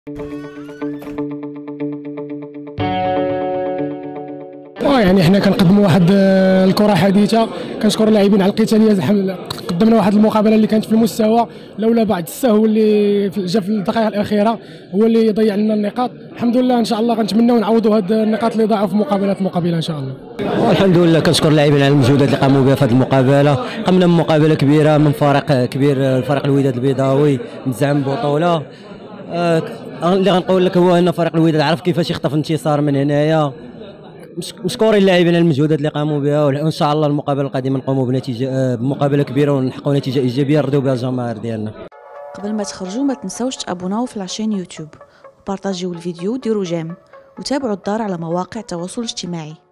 يعني حنا كنقدموا واحد الكره حديثه. كنشكر اللاعبين على القتاليه. الحمد لله قدمنا واحد المقابله اللي كانت في المستوى، لولا بعض السهو اللي جا في الدقائق الاخيره هو اللي ضيع لنا النقاط. الحمد لله ان شاء الله غنتمناو نعوضوا هاد النقاط اللي ضاعوا في مقابلات مقابله ان شاء الله. والحمد لله كنشكر اللاعبين على المجهودات اللي قاموا بها في هذه المقابله. قمنا بمقابله كبيره من فريق كبير، الفريق الوداد البيضاوي متزعم ببطوله. اللي غنقول لك هو ان فريق الوداد عرف كيفاش يخطف انتصار من هنايا. مشكورين اللاعبين على المجهودات اللي قاموا بها، وان شاء الله المقابله القادمه نقوموا بمقابله كبيره ونحققوا نتيجه ايجابيه نرضيو بها الجماهير ديالنا. قبل ما تخرجوا ما تنساوش تابوناو في لاشين يوتيوب وبارطاجيو الفيديو وديروا جيم وتابعوا الدار على مواقع التواصل الاجتماعي.